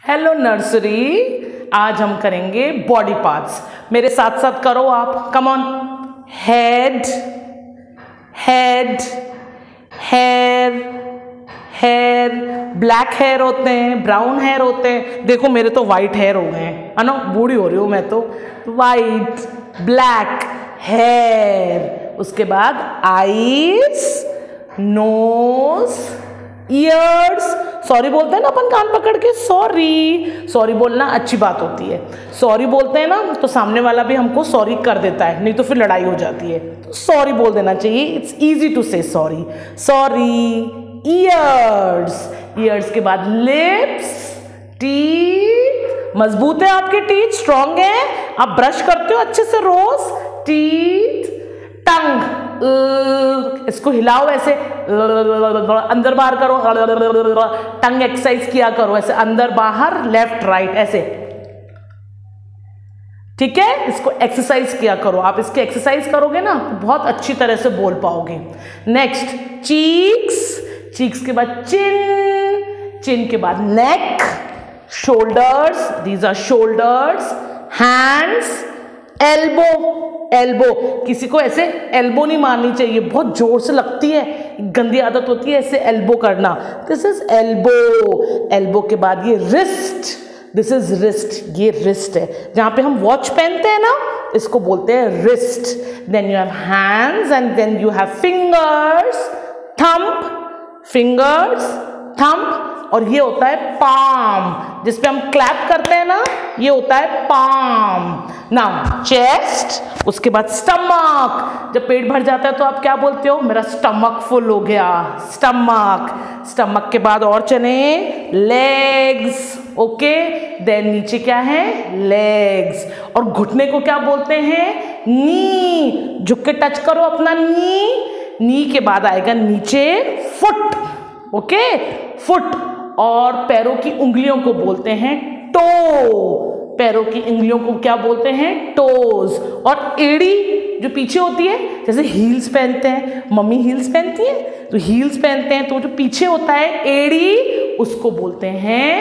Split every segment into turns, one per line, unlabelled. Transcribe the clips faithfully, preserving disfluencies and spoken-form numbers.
Hello nursery, आज हम करेंगे बॉडी पार्ट्स। मेरे साथ साथ करो आप, come on. Head, head, hair, hair, black hair होते हैं, ब्राउन हेयर होते हैं। देखो मेरे तो वाइट हेयर हो गए हैं, है ना, बूढ़ी हो रही हूँ मैं तो। White, black hair. उसके बाद आईज, नोज, ईयर्स। सॉरी बोलते हैं ना अपन कान पकड़ के, सॉरी। सॉरी बोलना अच्छी बात होती है। सॉरी बोलते हैं ना तो सामने वाला भी हमको सॉरी कर देता है, नहीं तो फिर लड़ाई हो जाती है। तो सॉरी बोल देना चाहिए। It's easy to say sorry, sorry. Ears, ears के बाद लिप्स, टीथ। मजबूत है आपके टीथ, स्ट्रॉन्ग है, आप ब्रश करते हो अच्छे से रोज। टीथ, टंग, इसको हिलाओ ऐसे, अंदर बाहर करो, टंग एक्सरसाइज किया करो ऐसे, अंदर बाहर, लेफ्ट राइट ऐसे, ठीक है। इसको एक्सरसाइज किया करो। आप इसकी एक्सरसाइज करोगे ना तो बहुत अच्छी तरह से बोल पाओगे। नेक्स्ट चीक्स, चीक्स के बाद चिन, चिन के बाद neck, shoulders, these are shoulders. Hands, elbow, elbow. किसी को ऐसे एल्बो नहीं मारनी चाहिए, बहुत जोर से लगती है, गंदी आदत होती है ऐसे एल्बो करना। This is elbow. एल्बो के बाद ये रिस्ट, दिस इज रिस्ट, ये रिस्ट है। जहां पे हम वॉच पहनते हैं ना, इसको बोलते हैं wrist. Then you have hands and then you have fingers, thumb, fingers, thumb. और ये होता है पाम, जिसपे हम क्लैप करते हैं ना, ये होता है पाम। नाउ चेस्ट, उसके बाद स्टमक। जब पेट भर जाता है तो आप क्या बोलते हो? मेरा स्टमक फुल हो गया, स्टमक। स्टमक के बाद और चले लेग्स, ओके। देन नीचे क्या है? लेग्स। और घुटने को क्या बोलते हैं? नी। झुक के टच करो अपना नी। नी के बाद आएगा नीचे फुट, ओके, फुट। और पैरों की उंगलियों को बोलते हैं टो। पैरों की उंगलियों को क्या बोलते हैं? टोज। और एड़ी जो पीछे होती है, जैसे हील्स पहनते हैं, मम्मी हील्स पहनती है तो हील्स पहनते हैं, तो जो पीछे होता है एड़ी, उसको बोलते हैं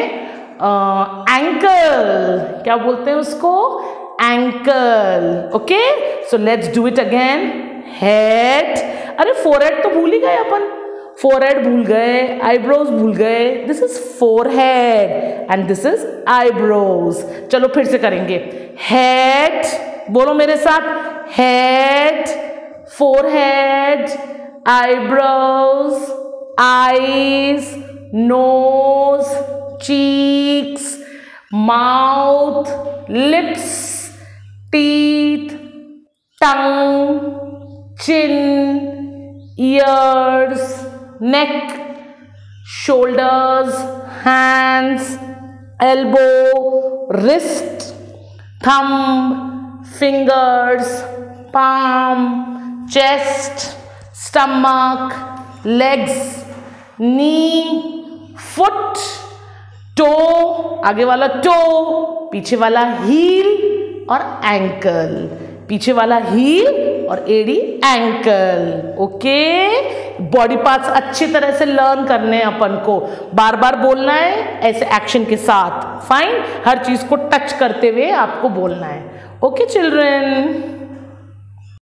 एंकल। क्या बोलते हैं उसको? Ankle, okay. So let's do it again. Head, अरे फोरहेड तो भूल ही गए अपन, फोरहेड भूल गए, आईब्रोज भूल गए। This is forehead and this is eyebrows. चलो फिर से करेंगे। हेड, बोलो मेरे साथ, head, forehead, eyebrows, eyes, nose, cheeks, mouth, lips, teeth, tongue, chin, ears, neck, shoulders, hands, elbow, wrist, thumb, fingers, palm, chest, stomach, legs, knee, foot, toe, आगे वाला toe, पीछे वाला heel और ankle। पीछे वाला हील और एड़ी एंकल, ओके। बॉडी पार्ट्स अच्छी तरह से लर्न करने हैं अपन को, बार बार बोलना है ऐसे एक्शन के साथ। फाइन, हर चीज को टच करते हुए आपको बोलना है, ओके चिल्ड्रन।